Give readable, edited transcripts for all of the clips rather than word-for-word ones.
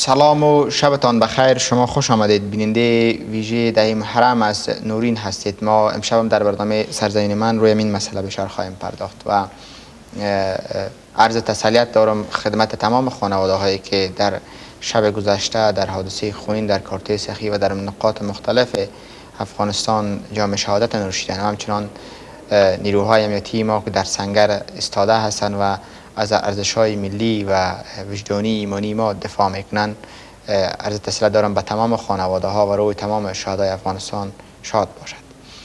سلام و شبتان بخیر. شما خوش آمدید. بیننده ویژه دهه محرم از نورین هستید. ما امشب در برنامه سرزمین من روی این مسئله بسیار خواهیم پرداخت و عرض تسلیت دارم خدمت تمام خانواده هایی که در شب گذشته در حادثه خونین در کارته سخی و در نقاط مختلف افغانستان جام شهادت نوشیدن و همچنان نیروهای امنیتی ما که در سنگر استاده هستند و از ارزش‌های ملی و وجدانی ایمانی ما دفاع میکنن. عرض تسلیت دارم به تمام خانواده ها و روی تمام شهدای افغانستان شاد باشد.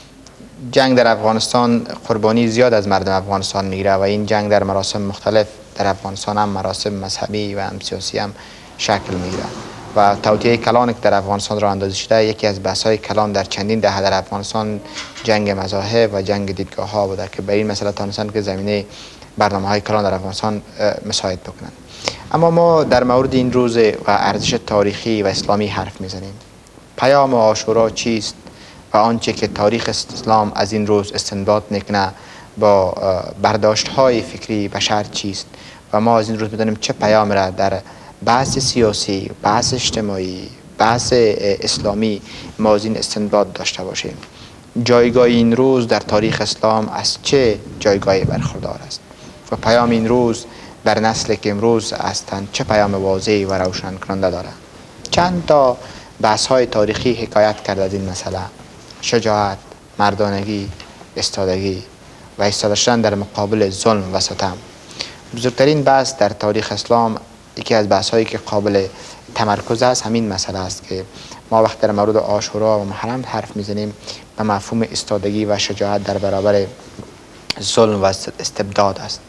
جنگ در افغانستان قربانی زیاد از مردم افغانستان میگیره و این جنگ در مراسم مختلف در افغانستان هم مراسم مذهبی و هم سیاسی هم شکل میگیره و توطئه کلان که در افغانستان را اندازی شده یکی از بحث‌های کلان در چندین دهه در افغانستان جنگ مذاهب و جنگ دیدگاه ها بوده که به این مسئله تانستند که زمینه برنامه‌های کلان در افغانستان مساعد بکنند. اما ما در مورد این روز و ارزش تاریخی و اسلامی حرف میزنیم. پیام عاشورا چیست و آنچه که تاریخ اسلام از این روز استنباط میکنه با برداشت‌های فکری بشر چیست و ما از این روز میدونیم چه پیام را در بحث سیاسی، بحث اجتماعی، بحث اسلامی ما از این استنباط داشته باشیم. جایگاه این روز در تاریخ اسلام از چه جایگاهی برخوردار است و پیام این روز در نسل که امروز هستند چه پیام واضحی و روشن کننده دارد. چند تا بحث های تاریخی حکایت کرده از این مسئله: شجاعت، مردانگی، استادگی و ایستاده شدن در مقابل ظلم و ستم. بزرگترین بحث در تاریخ اسلام، یکی از بحث هایی که قابل تمرکز است، همین مسئله است که ما وقت در مورد عاشورا و محرم حرف میزنیم به مفهوم استادگی و شجاعت در برابر ظلم و استبداد است.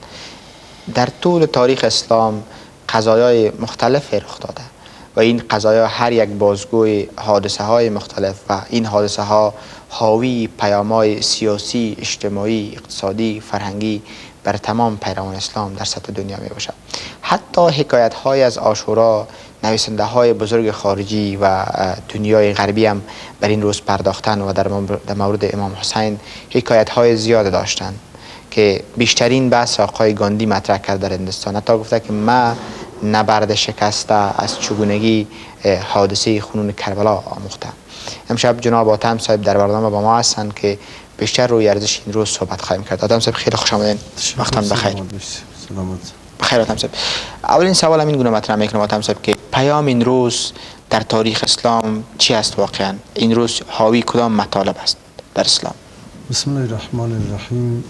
در طول تاریخ اسلام قضایای مختلف رخ داده و این قضایا هر یک بازگوی حادثه های مختلف و این حادثه ها حاوی پیام‌های سیاسی، اجتماعی، اقتصادی، فرهنگی بر تمام پیروان اسلام در سطح دنیا می باشد. حتی حکایت های از عاشورا نویسنده های بزرگ خارجی و دنیای غربی هم بر این روز پرداختن و در مورد امام حسین حکایت های زیاد داشتند که بیشترین بحث آقای گاندی مطرح کرد در هندوستان. حتی گفته که ما نبرد شکسته از چگونگی حادثه خونین کربلا آموختم. امشب جناب آتم صاحب در برنامه با ما هستند که بیشتر روی ارزش این روز صحبت خواهیم کرد. آتم صاحب خیلی خوش آمدین. وقتتون بخیر. سلامت. بخیر آتم صاحب. اولین سوال این گونه مطرح میکنم آتم صاحب که پیام این روز در تاریخ اسلام چی است واقعا؟ این روز حاوی کدام مطالب است در اسلام؟ بسم الله الرحمن الرحیم.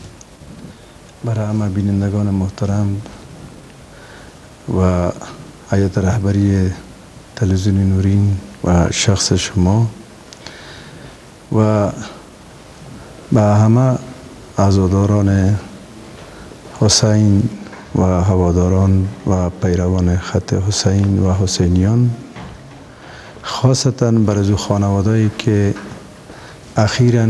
برای همه بینندگان محترم و هیئت رهبری تلویزیون نورین و شخص شما و به همه عزاداران حسین و هواداران و پیروان خط حسین و حسینیان، خاصتا برای خانواده‌ای که اخیراً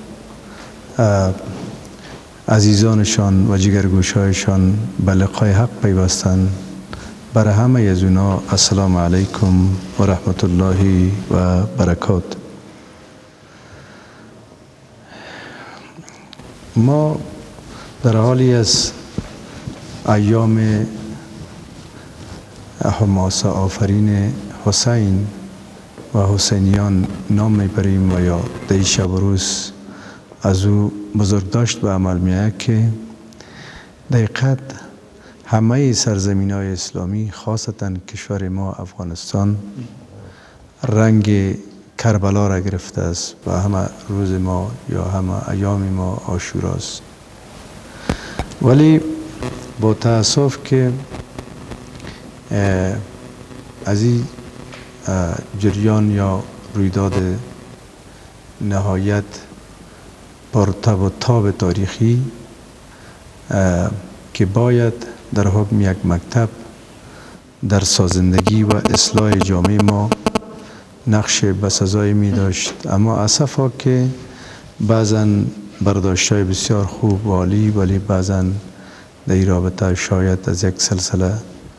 عزیزانشان و جگرگوشهایشان به لقای حق پیوستند، برای همه از اونا السلام علیکم و رحمت الله و برکات. ما در حالی از ایام حماسه آفرین حسین و حسینیان نام میبریم و یا در شب و روز از او بزرگداشت به عمل میآید که دقیقاً همه سرزمین های اسلامی، خاصتا کشور ما افغانستان، رنگ کربلا را گرفته است و همه روز ما یا همه ایام ما عاشوراست. ولی با تأسف که از این جریان یا رویداد نهایت پرتب و تاب تاریخی که باید در حکم یک مکتب در سازندگی و اصلاح جامعه ما نقش بسزایی می داشت، اما اسفا که بعضا برداشت‌های بسیار خوب و عالی، ولی بعضا در این رابطه شاید از یک سلسله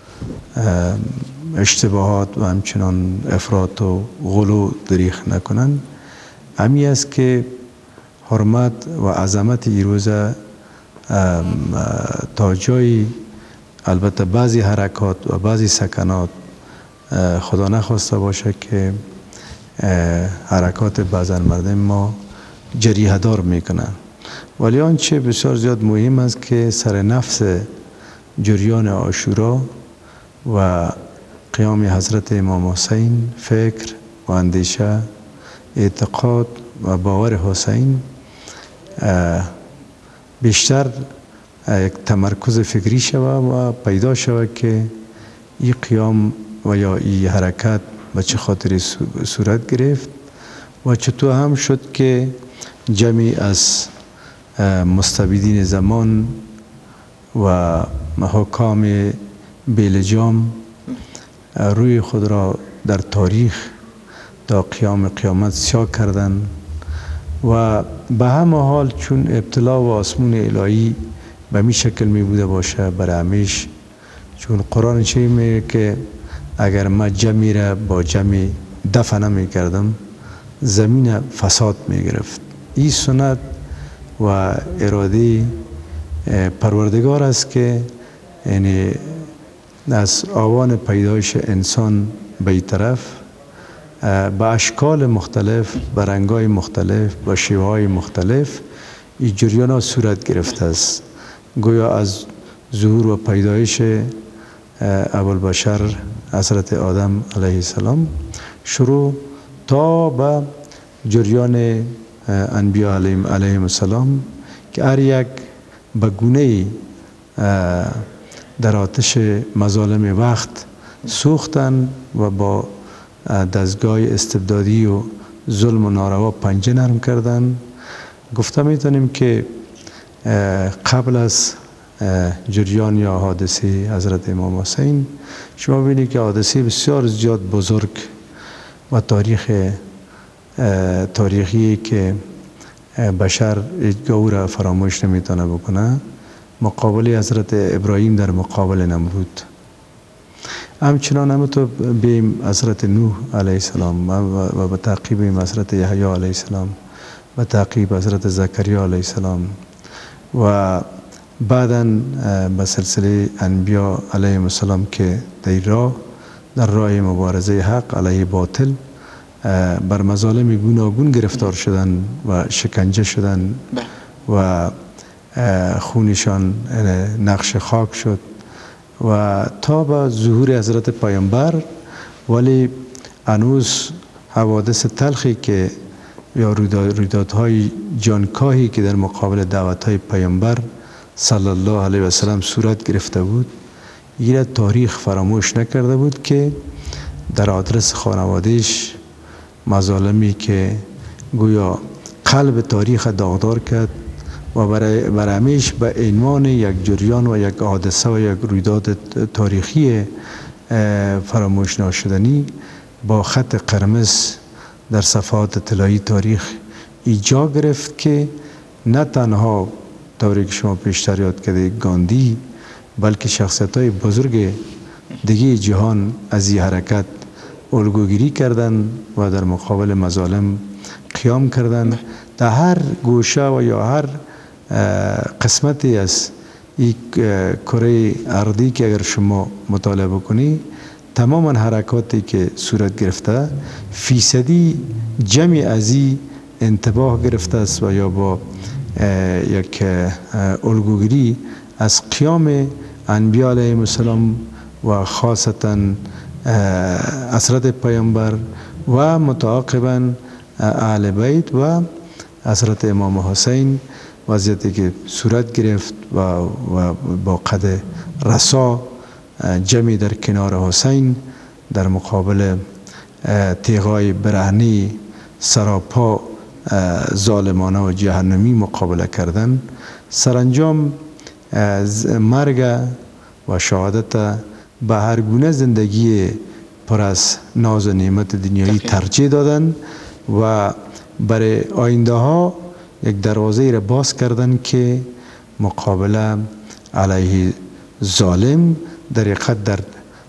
اشتباهات و همچنان افراط و غلو دریغ نکنند. همی است که حرمت و عظمت این روزه تا جایی البته بعضی حرکات و بعضی سکنات خدا نخواسته باشه که حرکات بعضا مردم ما جریحه دار میکنن. ولی آنچه بسیار زیاد مهم است که سر نفس جریان عاشورا و قیام حضرت امام حسین فکر و اندیشه، اعتقاد و باور حسین بیشتر یک تمرکز فکری شود و پیدا شود که این قیام و یا این حرکت به چه خاطر صورت گرفت و چطور هم شد که جمعی از مستبدین زمان و حکام بیلجام روی خود را در تاریخ تا قیام قیامت سیاه کردند و به همه حال چون ابتلا و آسمون الهی به می شکل می بوده باشه برای همیش، چون قرآن چه میگه که اگر ما جمعی را با جمعی دفع نمی کردم زمین فساد می گرفت. این سنت و اراده پروردگار است که یعنی از آوان پیدایش انسان به این طرف با اشکال مختلف، با رنگای مختلف، با شیوه‌های مختلف این جریان ها صورت گرفته است. گویا از ظهور و پیدایش ابوالبشر حضرت آدم علیه السلام شروع تا به جریان انبیا علیهم السلام که هر یک به گونه‌ای در آتش مظالم وقت سوختن و با دستگاه استبدادی و ظلم و ناروا پنجه نرم کردن. گفته میتونیم که قبل از جریان یا حادثه حضرت امام حسین شما ببینید که حادثه بسیار زیاد بزرگ و تاریخی که بشر هیچگاه او را فراموش نمیتونه بکنه، مقابله حضرت ابراهیم در مقابل نمرود. همچنان همونطور بیم حضرت نوح علیه السلام و به تعقیب حضرت یحیی علیه السلام، به تعقیب حضرت زکریا علیه السلام و بعداً به سلسله انبیا علیهم السلام که در راه مبارزه حق علیه باطل بر مظالم گوناگون گرفتار شدن و شکنجه شدن و خونشان نقش خاک شد و تا به ظهور حضرت پیامبر. ولی هنوز حوادث تلخی که یا رویدادهای جانکاهی که در مقابل دعوتهای پیامبر صلی الله علیه و سلم صورت گرفته بود، این تاریخ فراموش نکرده بود که در آدرس خانوادهش مظالمی که گویا قلب تاریخ داغدار کرد و برای همیش به عنوان یک جریان و یک حادثه و یک رویداد تاریخی فراموش ناشدنی با خط قرمز در صفحات طلایی تاریخ ایجا گرفت که نه تنها طوری که شما پیشتر یاد کردید گاندی، بلکه شخصیت‌های بزرگ دیگه جهان از این حرکت الگوگیری کردند و در مقابل مظالم قیام کردند. در هر گوشه و یا هر قسمتی از این کره ارضی که اگر شما مطالعه بکنی، تماما حرکاتی که صورت گرفته فیصدی جمعی از این انتباه گرفته است و یا با یک الگوگیری از قیام انبیا علیهم السلام و خاصتا حضرت پیامبر و متعاقبا اهل بیت و حضرت امام حسین، وضعیتی که صورت گرفت و با قد رسا جمعی در کنار حسین در مقابل تیغای برهنی سراپا ظالمانه و جهنمی مقابله کردن. سرانجام مرگ و شهادت به هر گونه زندگی پر از ناز و نعمت دنیایی ترجیح دادن و برای آینده ها یک دروازه را باز کردن که مقابله علیه ظالم در حقیقت در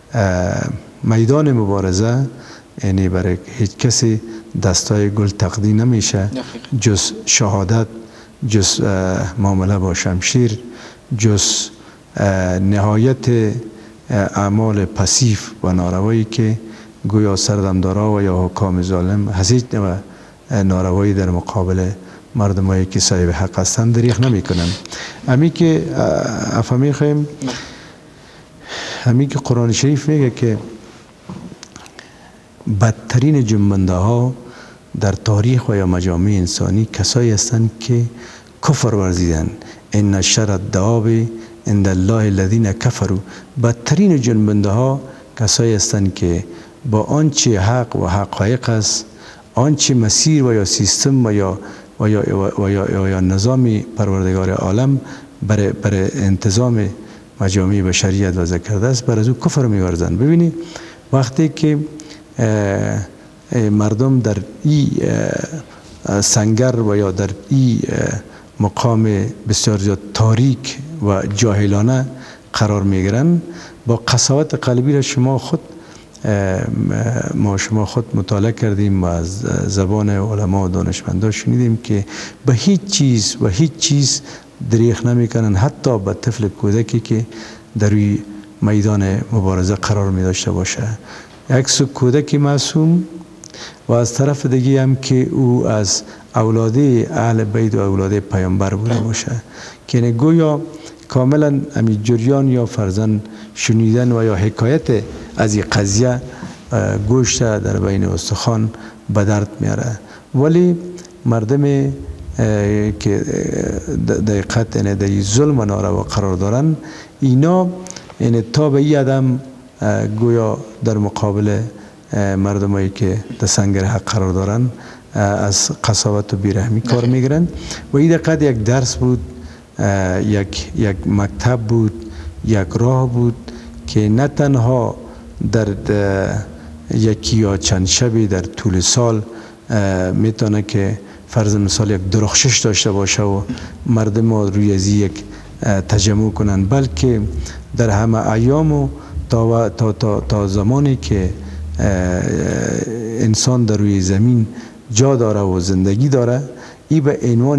میدان مبارزه یعنی برای هیچ کسی دستای گل تقدیم نمیشه جز شهادت، جز معامله با شمشیر، جز نهایت اعمال پسیف و ناروایی که گویا سردمدارا و یا حکام ظالم هیچ ناروایی در مقابل مردمایی که صاحب حق هستند دریغ نمی کنن. امی که افهمی خواهیم، امی که قرآن شریف میگه که بدترین جنبنده ها در تاریخ و یا مجامع انسانی کسایی هستند که کفر ورزیدن. ان شر الدواب عند الله الذين كفروا. بدترین جنبنده ها کسایی هستند که با آنچه حق و حقایق است، آنچه مسیر و یا سیستم و یا نظام پروردگار عالم برای انتظام مجامع بشریت وضع کرده است، بر از او کفر می‌ورزند. ببینید وقتی که مردم در این سنگر و یا در این مقام بسیار زیاد تاریک و جاهلانه قرار میگیرن، با قساوت قلبی را شما خود مطالعه کردیم و از زبان علما و دانشمندان شنیدیم که به هیچ چیز دریغ نمیکنن، حتی به طفل کودکی که در روی میدان مبارزه قرار می داشته باشه. یک سو کودکی معصوم و از طرف دیگه هم که او از اولاد اهل بیت و اولاد پیامبر بوده باشه، که گویا کاملا امی جریان یا فرزن شنیدن و یا حکایت از این قضیه گوشت در بین استخوان به درد میاره. ولی مردم که دقیقت در ظلم و ناروا قرار دارن، اینا تا به این آدم گویا در مقابل مردمایی که در سنگر حق قرار دارن از قساوت و بیرحمی کار میگیرن. و این دقیقت یک درس بود، یک مکتب بود، یک راه بود که نه تنها در یکی یا چند شبی در طول سال میتونه که فرض مثال یک درخشش داشته باشه و مردم روی از یک تجمع کنن، بلکه در همه ایام و تا زمانی که انسان در روی زمین جا داره و زندگی داره، این به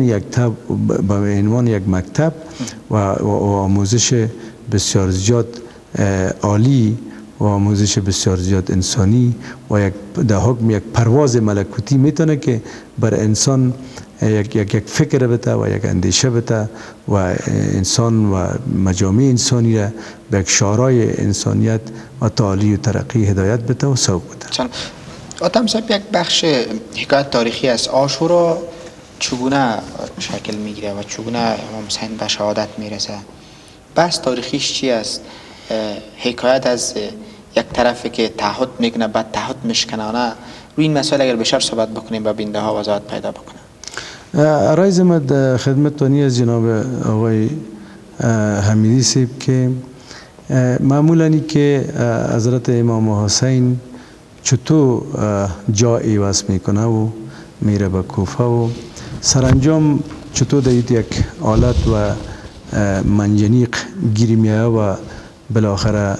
عنوان یک مکتب و آموزش بسیار زیاد عالی و آموزش بسیار زیاد انسانی و در حکم یک پرواز ملکوتی میتونه که بر انسان یک فکر بده و یک اندیشه بده و انسان و مجامع انسانی را به یک شورای انسانیت و تعالی و ترقی هدایت بده و سوق بده. آتم صاحب، یک بخش حکایت تاریخی است. عاشورا چگونه شکل میگیره و چگونه امام حسین به شهادت میرسه؟ بحث تاریخیش چی است؟ حکایت از یک طرفی که تعهد میکنه بعد تعهد میشکنانه، روی این مسائل اگر بشر صحبت بکنیم و بینده ها وضاحت پیدا بکنه. عرض من خدمتتانی از جناب آقای حمیدی صاحب که معمولاً که حضرت امام حسین چطور جا ایواز میکنه و میره به کوفه و سرانجام چطور در یک آلت و منجنیق گیری میایه و بالاخره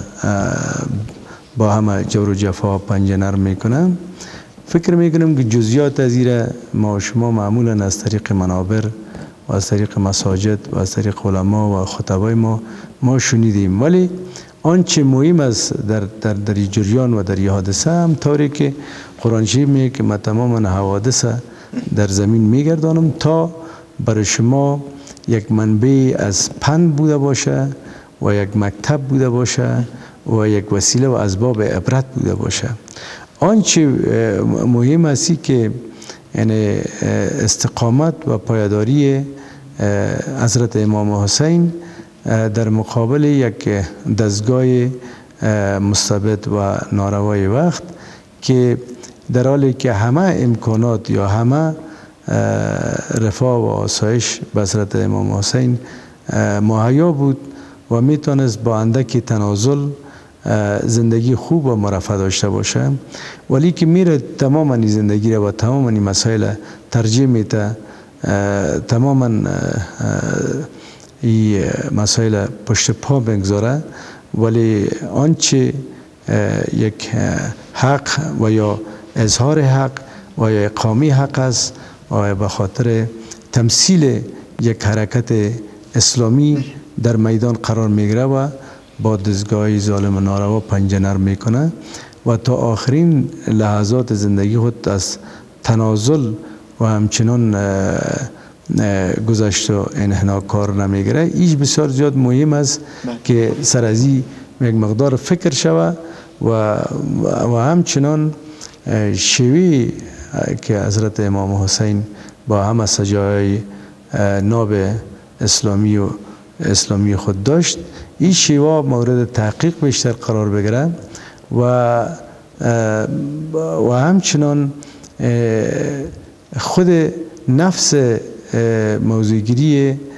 با همه جور و جفا پنجه نرم میکنه. فکر میکنم که جزئیات از این ما شما معمولا از طریق منابر و از طریق مساجد و از طریق علما و خطبای ما شنیدیم، ولی آنچه مهم است در جریان و در حادثه هم طوری که قرآن شریف میگه که من تمام حوادث در زمین میگردانم تا برای شما یک منبع از پند بوده باشه و یک مکتب بوده باشه و یک وسیله و اسباب عبرت بوده باشه. آنچه مهم است که یعنی استقامت و پایداری حضرت امام حسین در مقابل یک دستگاه مستبد و ناروای وقت که در حالی که همه امکانات یا همه رفاه و آسایش به حضرت امام حسین مهیا بود و میتونست با اندکی تنازل زندگی خوب و مرفه داشته باشه، ولی که میره تماما زندگی را و تماما مسائل ترجیح میده، تماما این مسائل پشت پا بگذاره، ولی آنچه یک حق و یا اظهار حق و یا اقامی حق است و به خاطر تمثیل یک حرکت اسلامی در میدان قرار میگیره و با دستگاه ظالم ناروا پنجه نرم میکنه و تا آخرین لحظات زندگی خود از تنازل و همچنان گذشت و انحنا کار نمیگیره. ایش بسیار زیاد مهم است که سر از یک مقدار فکر شود و همچنان شیوی که حضرت امام حسین با همه سجایای ناب اسلامی خود داشت، این شیوا مورد تحقیق بیشتر قرار بگیره و همچنان خود نفس موضوعگیری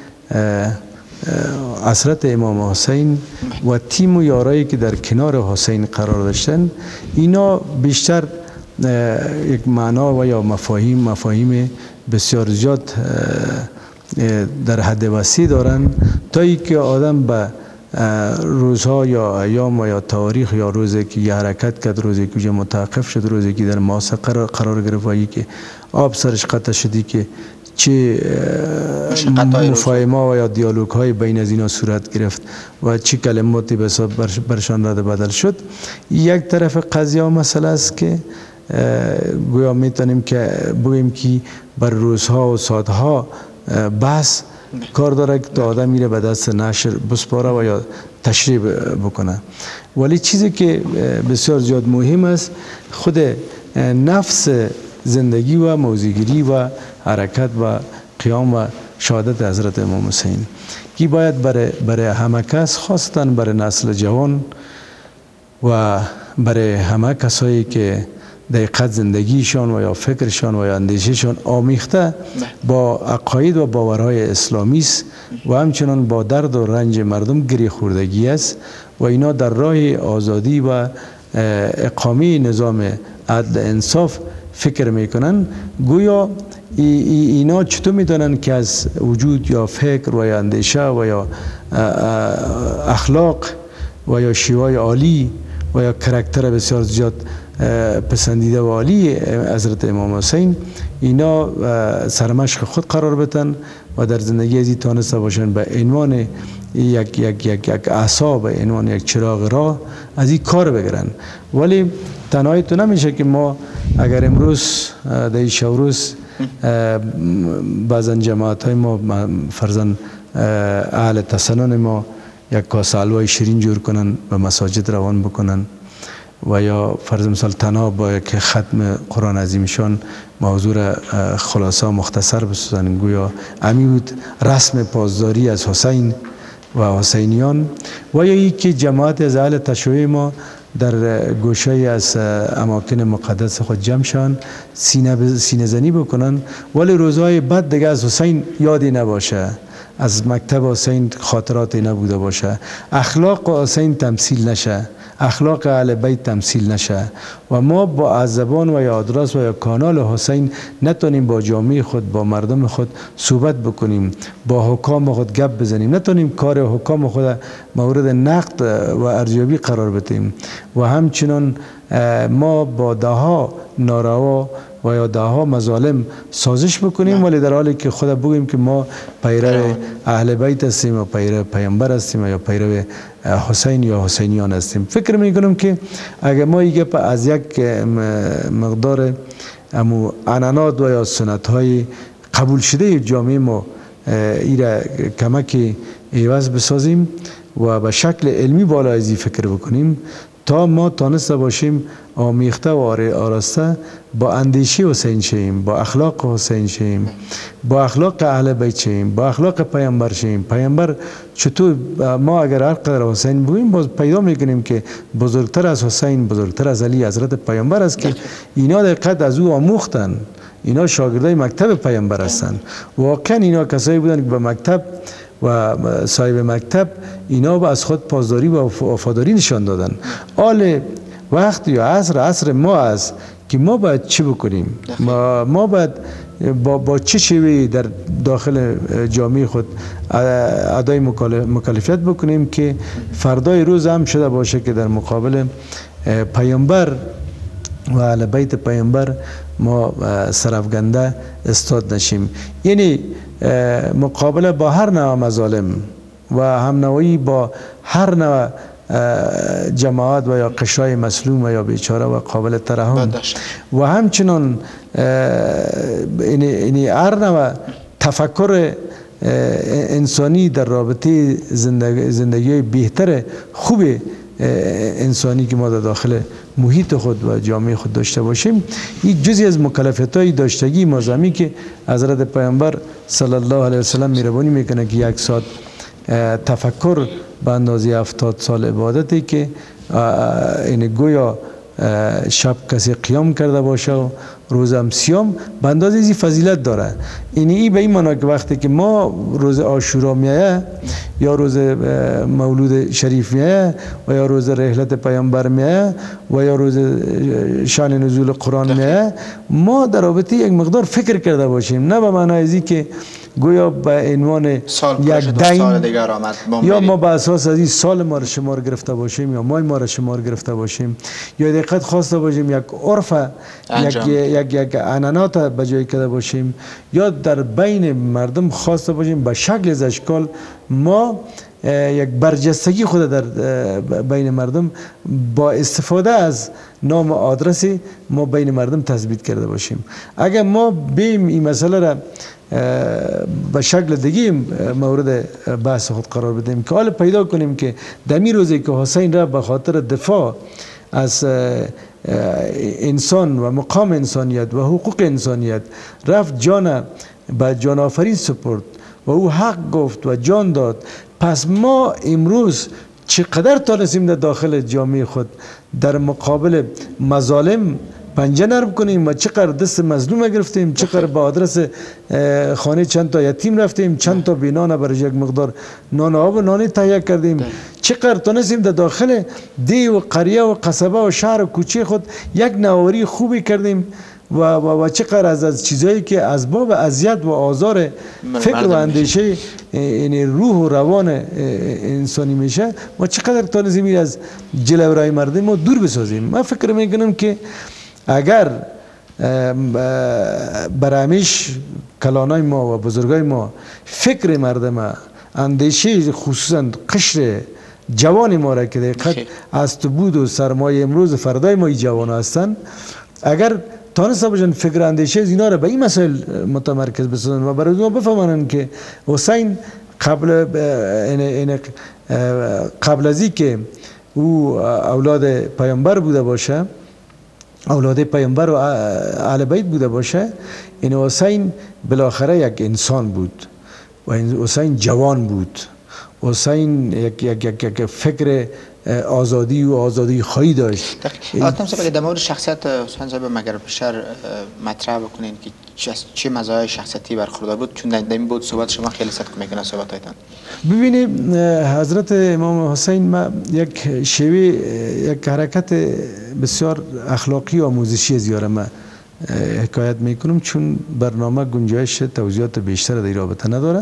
حضرت امام حسین و تیم و یارایی که در کنار حسین قرار داشتن، اینا بیشتر یک معنا و یا مفاهیم بسیار زیاد در حد وسیع دارن تا ای که آدم به روزها یا ایام و یا تاریخ یا روزی که یه حرکت کرد، روزی که متوقف شد، روزی که در معاصر قرار گرفت و که آب سرش قطع شدی که چه مفاهمه و یا دیالوگ های بین از اینا صورت گرفت و چه کلماتی برشان رد بدل شد. یک طرف قضیه و مسئله است که گویا میتونیم که بگیم که بر روزها و ساعتها بحث کار داره که تا آدم میره به دست نشر بسپاره و یا تشریح بکنه. ولی چیزی که بسیار زیاد مهم است خود نفس زندگی و موضوعگیری و حرکت و قیام و شهادت حضرت امام حسین که باید برای همه کس، خاصتا برای نسل جوان و برای همه کسایی که دقیقت زندگیشان و یا فکرشان و یا اندیششان آمیخته با عقاید و باورهای اسلامی است و همچنان با درد و رنج مردم گری خوردگی است و اینا در راه آزادی و اقامه نظام عدل انصاف فکر میکنن. گویا اینا چطور میدانن که از وجود یا فکر و یا اندیشه و یا اخلاق و یا شیوه عالی و یا کرکتر بسیار زیاد پسندیده و عالی حضرت امام حسین اینا سرمشق خود قرار بتن و در زندگی ازی تانسته باشن به عنوان یک عصا، به عنوان یک چراغ راه از این کار بگیرن. ولی تنهایی تو نمیشه که ما اگر امروز در شوروز بعضا جماعت های ما فرزن اهل تسنن ما یک کاسه حلوای شیرین جور کنن و مساجد روان بکنن و یا فرض مثال تنها با یک ختم قرآن عظیمشان موضوع خلاصه مختصر بسازن. گویا امی بود رسم پاسداری از حسین و حسینیان و یا ای که جماعت از اهل تشیع ما در گوشه از اماکن مقدس خود جمع شان سینه زنی بکنن ولی روزهای بعد دیگه از حسین یادی نباشه، از مکتب حسین خاطراتی نبوده باشه، اخلاق حسین تمثیل نشه، اخلاق اهل بیت تمثیل نشه و ما با از زبان و یا آدرس و یا کانال حسین نتونیم با جامعه خود، با مردم خود صحبت بکنیم، با حکام خود گپ بزنیم، نتونیم کار حکام خود مورد نقد و ارزیابی قرار بدیم و همچنان ما با دهها ناروا و یا دهها مظالم سازش بکنیم ولی در حالی که خود بگیم که ما پیرو اهل بیت هستیم و پیرو پیامبر هستیم یا پیرو حسین یا حسینیان هستیم. فکر میکنم که اگر ما یک از یک مقدار عنعنات و یا سنت های قبول شده جامعه ما ایره کمک عوض بسازیم و به شکل علمی بالا ازی فکر بکنیم تا ما تانسته باشیم آمیخته و آراسته با اندیشه حسین شیم، با اخلاق حسین شیم، با اخلاق اهل بیت شیم، با اخلاق پیامبر شیم. پیامبر چطور ما اگر هر قدر حسین بگوییم باز پیدا میکنیم که بزرگتر از حسین، بزرگتر از علی حضرت پیامبر است که اینا دقیقت از او آموختن، اینا شاگردای مکتب پیامبر هستند. واقعا اینا کسایی بودن که به مکتب و صاحب مکتب اینا از خود پاسداری و وفاداری نشان دادن. آل وقت یا عصر ما است که ما باید چی بکنیم، ما باید با چه شیوهی در داخل جامعه خود ادای مکلفیت بکنیم که فردای روز هم شده باشه که در مقابل پیامبر و اهل بیت پیامبر ما سرافگنده استاد نشیم. یعنی مقابله با هر نوع مظالم و همنوایی با هر نوع جماعت و یا قشرهای مسلوم و یا بیچاره و قابل ترحم و همچنان این هر نوع تفکر انسانی در رابطه زندگی بهتر خوب انسانی که ما در داخل محیط خود و جامعه خود داشته باشیم، این جزی از مکلفیت‌های داشتگی مازمی که حضرت پیامبر صلی الله علیه وسلم مهربانی میکنه که یک ساعت تفکر به اندازه 70 سال عبادتی که این گویا شب کسی قیام کرده باشه و روز هم سیام به اندازه این فضیلت داره. این به این معنی که وقتی که ما روز عاشورا میایه یا روز مولود شریف میایه و یا روز رحلت پیامبر میایه و یا روز شان نزول قرآن میایه، ما در رابطه یک مقدار فکر کرده باشیم، نه به معنی ازی که گویا به عنوان یک دین یا ما به اساس از این سال ما را شمار گرفته باشیم یا ماه ما را شمار گرفته باشیم یا دقت خواسته باشیم یک عرف یک عنعنات به جای کرده باشیم یا در بین مردم خواسته باشیم به شکل از اشکال ما یک برجستگی خود در بین مردم با استفاده از نام و آدرس ما بین مردم تثبیت کرده باشیم. اگر ما بیم این مسئله را به شکل دیگه مورد بحث خود قرار بدیم که حال پیدا کنیم که دمی روزی که حسین را به خاطر دفاع از انسان و مقام انسانیت و حقوق انسانیت رفت جان به جان آفرین سپرد و او حق گفت و جان داد، پس ما امروز چقدر تانستیم در داخل جامعه خود در مقابل مظالم پنجه نرم کنیم و چقدر دست مظلوم گرفتیم، چقدر با آدرس خانه چند تا یتیم رفتیم، چند تا بینانه برای یک مقدار نان آب و نانی تهیه کردیم، چقدر تونستیم در داخل دی و قریه و قصبه و شهر و کوچه خود یک نواری خوبی کردیم و چقدر از چیزایی که اسباب اذیت و آزار فکر و اندیشه این روح و روان انسانی میشه و چقدر تونستیم از جلوه مردم ما دور بسازیم. من فکر میکنم که اگر برامش کلانای ما و بزرگای ما فکر مردم اندیشه خصوصا قشر جوان ما را که دقیقت از تو بود و سرمایه امروز فردای ما جوان هستند، اگر تانسته باشن فکر اندیشه از اینا را به این مسائل متمرکز بسازن و برای ما بفهمن که حسین قبل از این که او اولاد پیامبر بوده باشه، اولاد پیامبر و اهل بیت بوده باشه، این حسین بالاخره یک انسان بود و این حسین جوان بود، حسین یک فکر آزادی و آزادی خواهی داشت. آتم صاحب در مورد شخصیت حسین صاحب مگر بشر مطرح بکنین که چه مزایای شخصیتی برخوردار بود، چون در این بود صحبت شما خیلی صدق میکنه صحبت هایتان. ببینید حضرت امام حسین ما یک شیوه یک حرکت بسیار اخلاقی و آموزشی از یارم حکایت میکنم، چون برنامه گنجایش توضیحات بیشتر در این رابطه نداره.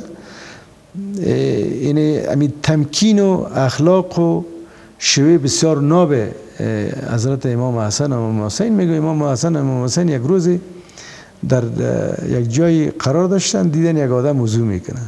این تمکین و اخلاق و شیوه بسیار ناب حضرت امام حسن و امام حسین میگه. امام حسن و امام حسین یک روزی در یک جای قرار داشتن، دیدن یک آدم وضو میکنه،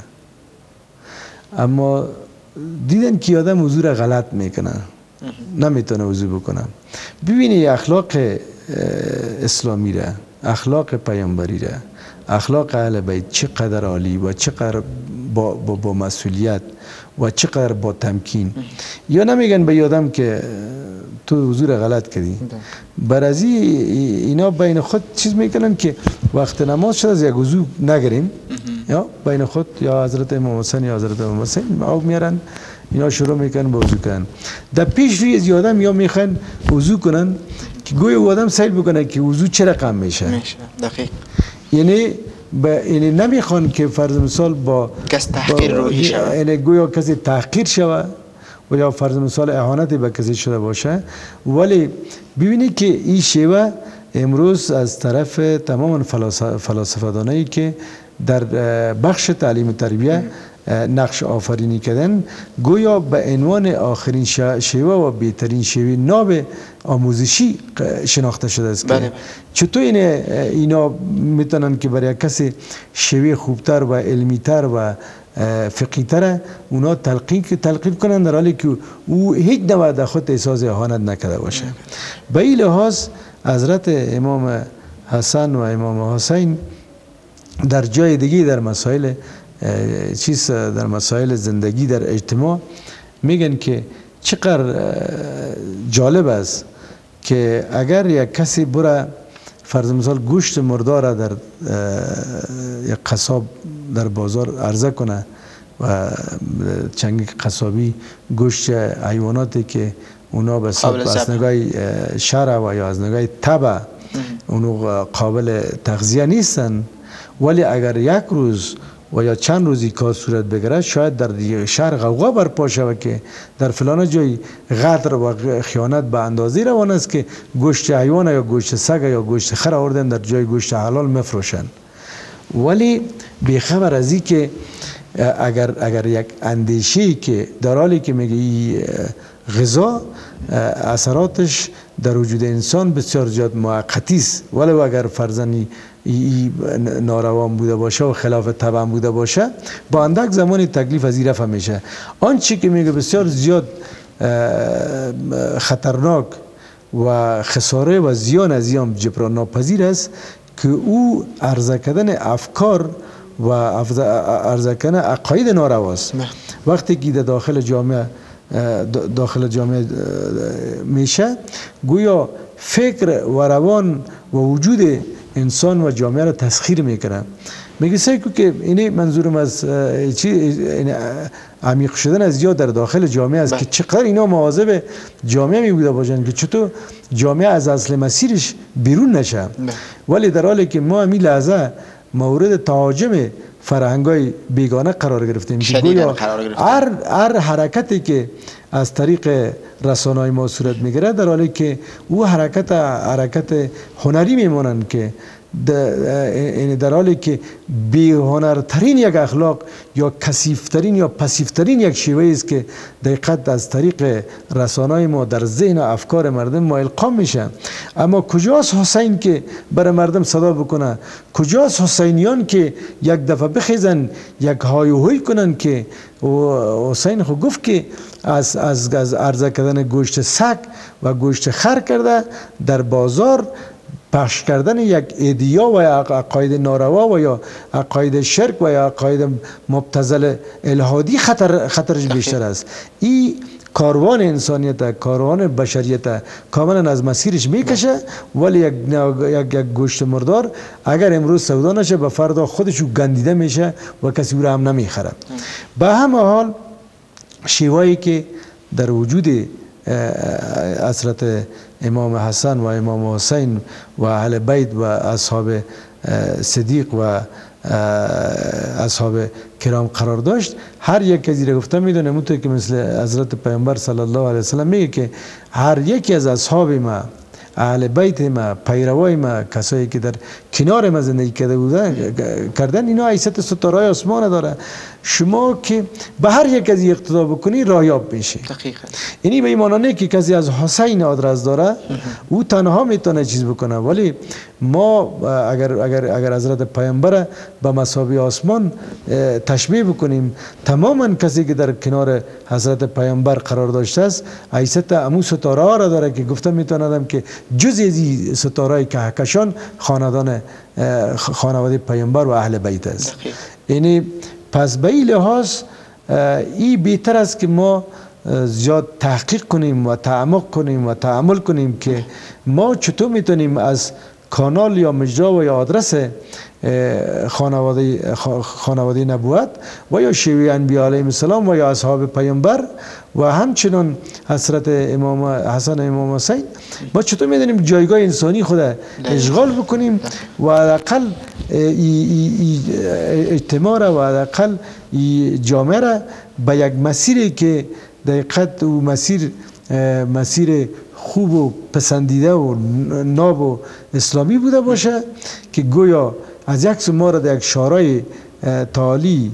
اما دیدن که آدم وضو را غلط میکنه، نمیتونه وضو بکنه. ببینی اخلاق اسلامی را، اخلاق پیامبری را، اخلاق اهل بیت چقدر عالی و چقدر با مسئولیت و چقدر با تمکین. یا نمیگن به آدم که تو وضو را غلط کردی، برازی اینا بین خود چیز میکنن که وقت نماز شد از یک وضو نگیریم، یا بین خود یا حضرت امام حسین یا حضرت امام حسین آب میارن، اینا شروع میکنن به وضو کردن. در پیش روی از آدم یا میخوان وضو کنن که گوی آدم سیل بکنه که وضو چه رقم میشه. دقیق. یعنی نمیخوان که فرض مثال با کس تحقیر روحی شود، یعنی گویا کسی تحقیر شود و یا فرض مثال اهانت به کسی شده باشه. ولی ببینید که این شیوه امروز از طرف تمام فلاسفه‌دانایی که در بخش تعلیم و تربیه نقش آفرینی کردن، گویا به عنوان آخرین شیوه و بهترین شیوه ناب آموزشی شناخته شده است. که چطور اینا میتونن که برای کسی شیوه خوبتر و علمیتر و فقهی تره اونا تلقین کنند، در حالی که او هیچ نوع در خود احساس اهانت نکرده باشه. به این لحاظ حضرت امام حسن و امام حسین در جای دیگه در مسائل در مسائل زندگی در اجتماع میگن که چقدر جالب است که اگر یک کسی بره فرض مثال گوشت مردار در یک قصاب در بازار عرضه کنه و چنگ قصابی گوشت حیواناتی که اونا به حساب از نگاه شرع و یا از نگاه طبع اونو قابل تغذیه نیستن، ولی اگر یک روز و یا چند روزی کار صورت بگیره شاید در شهر غوغا برپا شود که در فلان جای غدر و خیانت به اندازه روان است که گوشت حیوان یا گوشت سگ یا گوشت خر آوردن در جای گوشت حلال مفروشن. ولی بیخبر از این که اگر یک اندیشی که در حالی که میگه غذا اثراتش در وجود انسان بسیار زیاد موقتی است، ولی اگر فرزنی ناروان بوده باشه و خلاف طبع بوده باشه با اندک زمانی تکلیف از این رفع میشه. آنچه که میگه بسیار زیاد خطرناک و خساره و زیان از این جبران ناپذیر است که او عرضه کردن افکار و عرضه کردن عقاید نارواست. وقتی که داخل جامعه میشه گویا فکر و روان و وجود انسان و جامعه را تسخیر میکنه. میگه سعی که اینه منظورم از عمیق شدن از یا در داخل جامعه است که چقدر اینا مواظب جامعه می بوده باشن که چطور جامعه از اصل مسیرش بیرون نشه. ولی در حالی که ما همین لحظه مورد تهاجم فرهنگای بیگانه قرار گرفتیم که گویا هر حرکتی که از طریق رسانه‌های ما صورت میگیره در حالی که او حرکت هنری میمونن که در حالی که بی هنرترین یک اخلاق یا کثیفترین یا پسیفترین یک شیوه است که دقیقاً از طریق رسانه‌های ما در ذهن و افکار مردم ما القا میشه. اما کجاست حسین که برای مردم صدا بکنه؟ کجاست حسینیان که یک دفعه بخیزن یک های و هوی کنن که حسین خود گفت که از عرضه کردن گوشت سگ و گوشت خر کرده در بازار پخش کردن یک ایدیا و یا عقاید ناروا و یا عقاید شرک و یا عقاید مبتذل الهادی خطرش بیشتر است. این کاروان انسانیت، کاروان بشریت کاملا از مسیرش میکشه. ولی یک گوشت مردار اگر امروز سودا نشه به فردا خودشو گندیده میشه و کسی او را هم نمیخره. به همه حال شیوایی که در وجود حضرت امام حسن و امام حسین و اهل بیت و اصحاب صدیق و اصحاب کرام قرار داشت، هر یک از این گفته میدونه منطور که مثل حضرت پیامبر صلی الله علیه وسلم میگه که هر یکی از اصحاب ما، اهل بیت ما، پیروای ما، کسایی که در کنار ما زندگی کردن اینا حیثیت ستاره‌های آسمان داره. شما که به هر یک از اقتدا بکنی رایاب میشی. دقیقاً یعنی به این معنی که کسی از حسین آدرس داره او تنها میتونه چیز بکنه، ولی ما اگر حضرت پیامبر به مثابه آسمان تشبیه بکنیم، تماما کسی که در کنار حضرت پیامبر قرار داشته است حیثیت امو ستاره ها را داره که گفته میتونم که جز از ستاره کهکشان خانواده پیامبر و اهل بیت است. یعنی پس به این لحاظ این بهتر است که ما زیاد تحقیق کنیم و تعمق کنیم و تأمل کنیم که ما چطور میتونیم از کانال یا مجرا و یا آدرس خانواده نبوت و یا شیوه انبیاء علیهم السلام و یا اصحاب پیامبر و همچنان حضرت امام حسن امام حسین ما چطور میدونیم جایگاه انسانی خود اشغال بکنیم و حداقل اجتماع را و حداقل جامعه را به یک مسیری که دقیقاً او مسیر خوب و پسندیده و ناب و اسلامی بوده باشه که گویا از یک سو ما را در یک شورای تعالی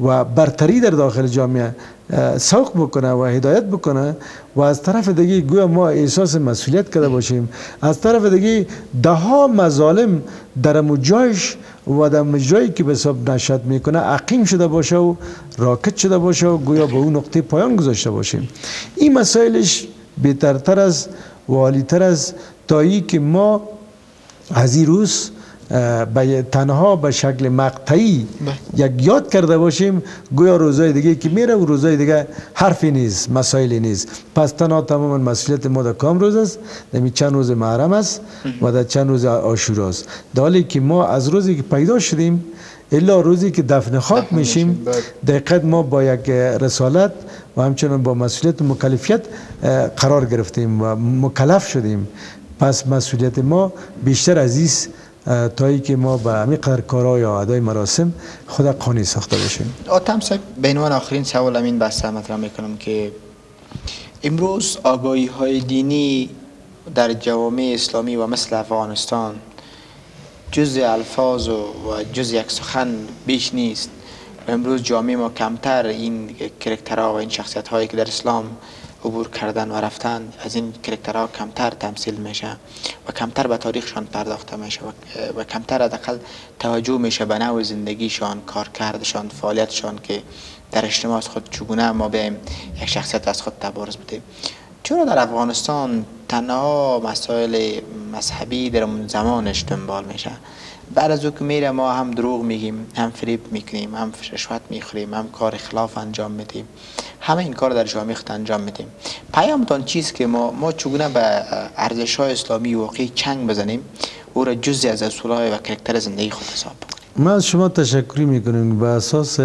و برتری در داخل جامعه سوق بکنه و هدایت بکنه و از طرف دیگه گویا ما احساس مسئولیت کرده باشیم، از طرف دیگه ده ها مظالم در جایش و در مجرایی که به حساب نشد میکنه عقیم شده باشه و راکت شده باشه و گویا به اون نقطه پایان گذاشته باشیم. این مسائلش بهترتر از و عالیتر از تایی که ما از این روز تنها به شکل مقطعی یک یاد کرده باشیم، گویا روزای دیگه که میره و روزای دیگه حرفی نیست، مسائلی نیست. پس تنها تماما مسئولیت ما در کام روز است، در چند روز محرم است و در چند روز عاشورا است. در حالی که ما از روزی که پیدا شدیم الا روزی که دفن خاک میشیم دقیقاً ما با یک رسالت و همچنان با مسئولیت و مکلفیت قرار گرفتیم و مکلف شدیم. پس مسئولیت ما بیشتر عزیز تایی که ما به همین قدر کارها یا ادای مراسم خود قانع ساخته باشیم. آتم صاحب به عنوان آخرین سوال امین بحث مطرح میکنم که امروز آگاهی های دینی در جوامع اسلامی و مثل افغانستان جز الفاظ و جز یک سخن بیش نیست و امروز جامعه ما کمتر این کرکترها و این شخصیت هایی که در اسلام عبور کردن و رفتن از این کرکترها کمتر تمثیل میشه و کمتر به تاریخشان پرداخته میشه و کمتر حداقل توجه میشه به نوع زندگیشان، کارکردشان، فعالیتشان که در اجتماع از خود چگونه ما بیایم یک شخصیت از خود تبارز بدیم. چرا در افغانستان تنها مسائل مذهبی در اون زمانش دنبال میشه؟ بعد از او که میره ما هم دروغ میگیم، هم فریب میکنیم، هم رشوت میخوریم، هم کار خلاف انجام میدیم، همه این کار در جامعه خود انجام میدیم. پیامتان چیست که ما چگونه به ارزش‌های اسلامی واقعی چنگ بزنیم او را جزئی از اصول‌های و کاراکتر زندگی خود حساب بکنیم؟ من از شما تشکر میکنم. به اساس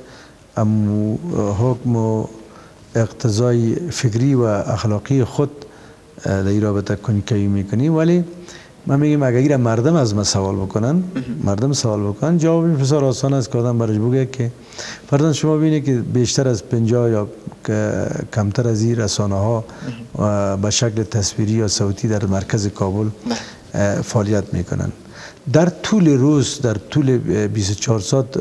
حکم و اقتضای فکری و اخلاقی خود در این رابطه کنکاوی میکنیم، ولی من میگم اگر مردم از ما سوال بکنن، جواب بسیار آسان است که آدم برش بگه که فرضاً شما ببینید که بیشتر از 50 یا کمتر از این رسانه ها به شکل تصویری یا صوتی در مرکز کابل فعالیت میکنن. در طول روز، در طول 24 ساعت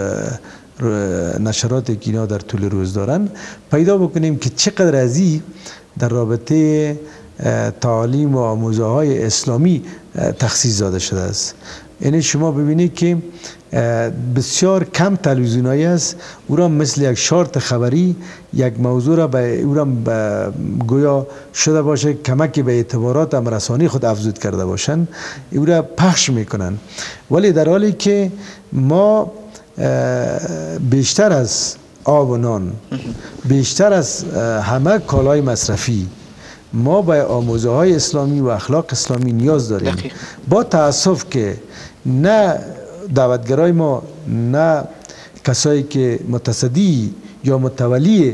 نشراتی که اینا در طول روز دارن، پیدا بکنیم که چقدر از این در رابطه تعالیم و آموزه های اسلامی تخصیص داده شده است. یعنی شما ببینید که بسیار کم تلویزیونایی است او را مثل یک شارت خبری یک موضوع را به او را گویا شده باشه کمکی به اعتبارات رسانی خود افزود کرده باشند، او را پخش میکنن. ولی در حالی که ما بیشتر از آب و نان، بیشتر از همه کالای مصرفی، ما به آموزه های اسلامی و اخلاق اسلامی نیاز داریم. با تأسف که نه دعوتگرای ما، نه کسایی که متصدی یا متولی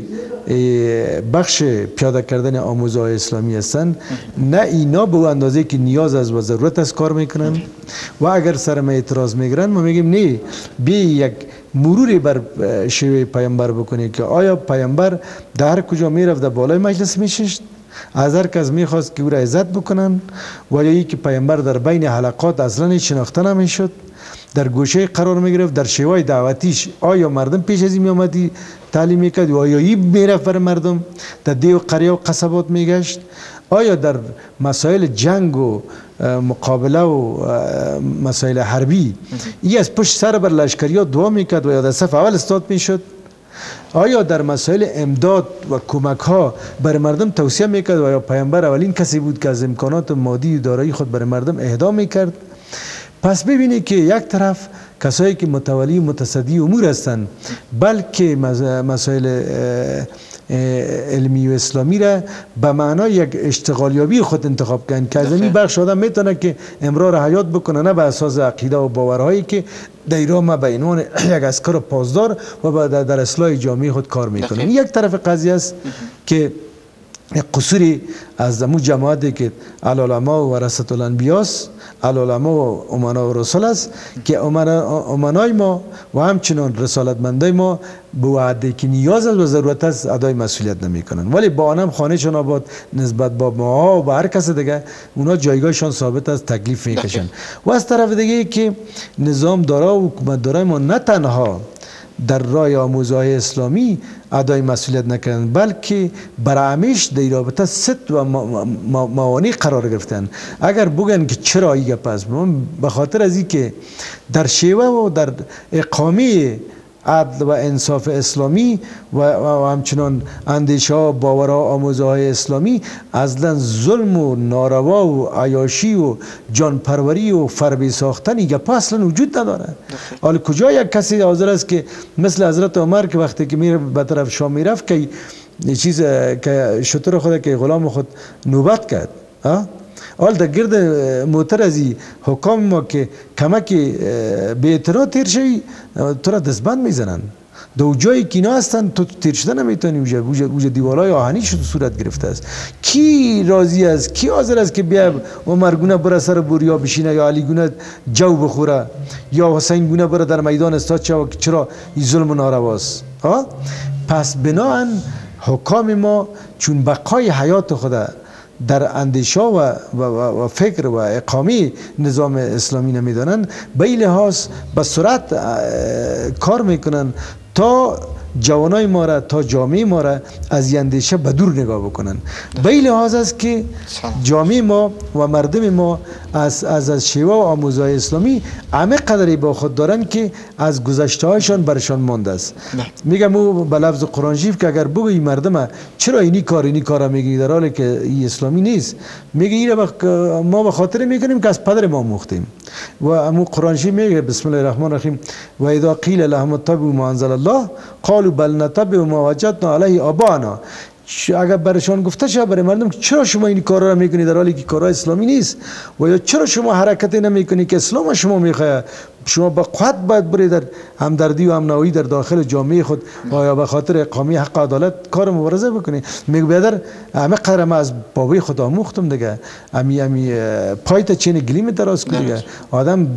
بخش پیاده کردن آموزه های اسلامی هستند، نه اینا به اندازه که نیاز از و ضرورت از کار میکنن. و اگر سر ما اعتراض میگیرن ما میگیم نه، بی یک مروری بر شیوه پیامبر بکنی که آیا پیامبر در هر کجا میرفت در بالای مجلس میشست، از هر کس میخواست که او را عزت بکنن، و یا ای که پیامبر در بین حلقات اصلا شناخته نمیشد، در گوشه قرار میگرفت، در شیوه دعوتیش آیا مردم پیش از این میامدی تعلیم میکرد و آیا ای میرفت بر مردم در دیو قریه و قصبات میگشت، آیا در مسائل جنگ و مقابله و مسائل حربی ای از پشت سر بر لشکری ها دعا میکرد و یا در صف اول استاد میشد، آیا در مسائل امداد و کمک ها بر مردم توصیه میکرد و یا پیامبر اولین کسی بود که از امکانات مادی و دارایی خود بر مردم اهدا میکرد؟ پس ببینید که یک طرف کسایی که متولی و متصدی امور هستند، بلکه مسائل علمی و اسلامی را به معنای یک اشتغالیابی خود انتخاب کنند که از این بخش آدم میتونه که امرار حیات بکنه، نه به اساس عقیده و باورهایی که در ایران ما به عنوان یک عسکر پاسدار و در اصلاح جامعه خود کار میکنه. یک طرف قضیه است که قصوری از دمو جماعتی که العلماء و ورثه الانبیاء است، العلماء و امنا و رسول است، که امنای ما و همچنان رسالتمندای ما به وعده که نیاز است و ضرورت است ادای مسئولیت نمیکنن، ولی با آنم خانهشان آباد نسبت با ما و با هر کس دیگه اونا جایگاهشان ثابت است، تکلیف میکشن. و از طرف دیگه که نظام دارا و حکومت دارای ما نه تنها در راه آموزهای اسلامی ادای مسئولیت نکردند، بلکه برعمیش در رابطه ست و موانع قرار گرفتند. اگر بگن که چرا این گپ است، به خاطر از این که در شیوه و در اقامه عدل و انصاف اسلامی و همچنان اندیشه ها، باورها، آموزهای اسلامی اصلا ظلم و ناروا و عیاشی و جانپروری و فربه ساختن این گپ اصلا وجود نداره. حالا کجا یک کسی حاضر است که مثل حضرت عمر که وقتی که میره به طرف شام میرفت که چیز که شتر خود که غلام خود نوبت کرد، حال در گرد موتر ازی حکام ما که کمک به اعتراض تیر شوی تو را دستبند میزنن. دو جایی که اینا هستن تو تیر شده نمیتونی، اوجه دیوالای آهنی شد صورت گرفته است. کی راضی است، کی حاضر است که بیا عمر گونه بره سر بوریا بشینه یا علی گونه جو بخوره یا حسین گونه بره در میدان استاد چرا این ظلم و نارواست؟ پس بناهن حکام ما چون بقای حیات خود در اندیشه و فکر و اقامه نظام اسلامی نمیدانند، به این لحاظ به سرعت کار میکنن تا جوانای ما را، تا جامعه ما را از اندیشه به دور نگاه بکنن. به این لحاظ است که جامعه ما و مردم ما از شیوه و آموزهای اسلامی عمیق قدری با خود دارن که از گذشته هایشان برشان مانده است. میگم او به لفظ قرآن شریف که اگر بگویی مردم چرا اینی کار میگی در حالی که این اسلامی نیست، میگه این ما به خاطر میکنیم که از پدر ما مختیم. و امو قرآن شریف میگه بسم الله الرحمن الرحیم و اذا قیل لهم اتبعوا ما انزل الله قالوا بل نتبع ما وجدنا علیه آباءنا. اگر برشان گفته شد برای مردم که چرا شما این کارا را میکنید در حالی که کارهای اسلامی نیست، و یا چرا شما حرکت نمیکنید که اسلام شما میخواد، شما با قوت باید برید در همدردی و همنوایی در داخل جامعه خود و یا به خاطر اقامه حق عدالت کار مبارزه بکنید. میگه بیادر همه قدر ما از بابای خود آموختم دیگه، امی پایت چین گلیم دراز کنه دیگه، آدم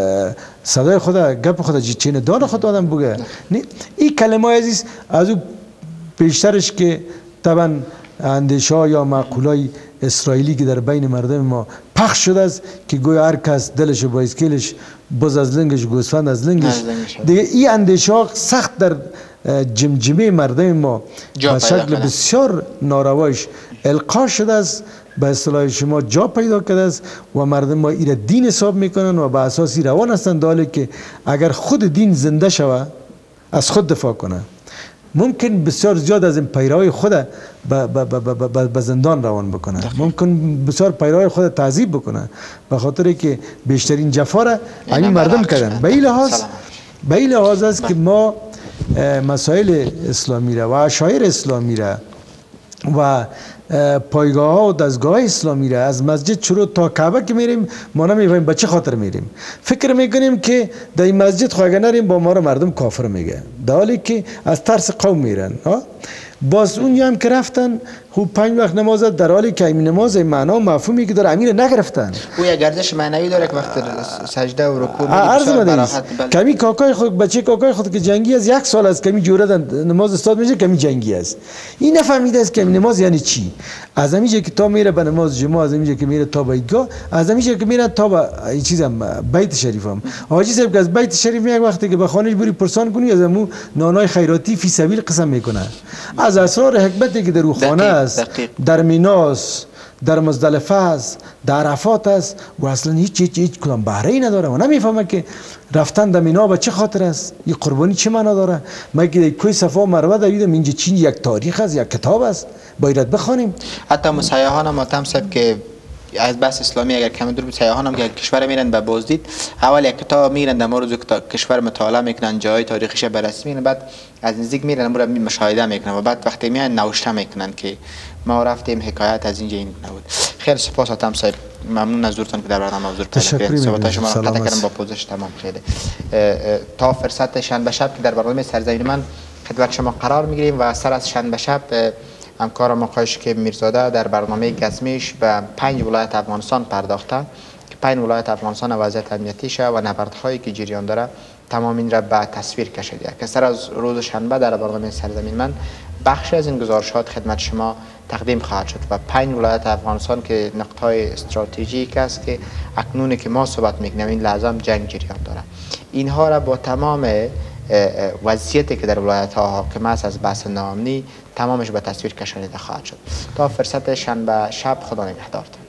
صدای خود گپ خود چین دان خود آدم بگه. این کلمه عزیز از او بیشترش که طبعا اندیشه ها یا معقولای اسرائیلی که در بین مردم ما پخش شده است که گویا هر کس دلش و بایسکلش باز از لنگش، گوسفند از لنگش دیگه. این اندیشه ها سخت در جمجمه مردم ما به شکل بسیار ناروایش القا شده است، به اصطلاح شما جا پیدا کرده است و مردم ما ایره دین حساب میکنن و به اساسی روان هستند، در حالی که اگر خود دین زنده شود از خود دفاع کنه ممکن بسیار زیاد از این پیروای خود به زندان روان بکنه، ممکن بسیار پیروای خود تعذیب بکنه، به خاطر که بیشترین جفا را همین مردم کردن. به این لحاظ است که ما مسائل اسلامی را و عشایر اسلامی را و پایگاه ها و دستگاه اسلامی را از مسجد شروع تا کعبه که میریم ما نمیفهمیم به چه خاطر میریم. فکر میکنیم که در این مسجد خواهی نریم با ما را مردم کافر میگه، در حالی که از ترس قوم میرن. باز اون هم که رفتن خوب 5 وقت نماز در حالی که این نماز معنا و مفهومی که داره امیر نگرفتن. او یک گردش معنوی داره که وقت سجده و رکوع عرض کمی کاکای خود بچه کاکای خود که جنگی از 1 سال است کمی جوره نماز استاد میشه کمی جنگی است، این نفهمیده است که نماز یعنی چی. از همینجا که تا میره به نماز جمعه، از همینجا که میره تا بیتگاه، از همینجا که میره تا به چیزم بیت شریفم. حاجی صاحب که از بیت شریف یک وقتی که به خانهش بری پرسان کنی از امو نانای خیراتی فی سبیل قسم میکنه، از اسرار حکمتی که در او خانه است، در میناس، در مزدلفه است، در عرفات است و اصلا هیچ کدام بهره ای نداره و نمیفهمه که رفتن در مینا به چه خاطر است، این قربانی چه معنا داره. مگه کوی صفا مروه دویدم اینجا چین یک تاریخ است، یک کتاب است باید بخوانیم. حتی مسیحان هم متمسک که از بس اسلامی اگر کم دور سیاحان هم که کشور میرن به بازدید اول یک کتاب میرن در مورد کشور مطالعه میکنن، جای تاریخیش بررسی میکنن، بعد از نزدیک میرن مرا مشاهده میکنن و بعد وقتی میان نوشته میکنن که ما رفتیم حکایت از اینجا این نبود. خیلی سپاس حاتم صاحب، ممنون از حضورتان که در برنامه حضور پیدا کردید. صحبت شما را قطع کردم با پوزش تمام شده. تا فرصت شنبه شب که در برنامه سرزمین من خدمت شما قرار میگیریم و سر از شنبه شب همکارم آقای شکیب میرزاده در برنامه گزمیش به 5 ولایت افغانستان پرداخته که 5 ولایت افغانستان وضعیت امنیتیش و نبردهایی که جریان داره تمام این را به تصویر کشیده که سر از روز شنبه در برنامه سرزمین من بخش از این گزارشات خدمت شما تقدیم خواهد شد و 5 ولایت افغانستان که نقطه‌های استراتژیک است که اکنون که ما صحبت میکنیم این لحظه جنگ جریان داره، اینها را با تمام وضعیتی که در ولایت ها حاکم است از بحث ناامنی تمامش به تصویر کشانیده خواهد شد. تا فرصت شنبه شب، خدا نگهدارتان.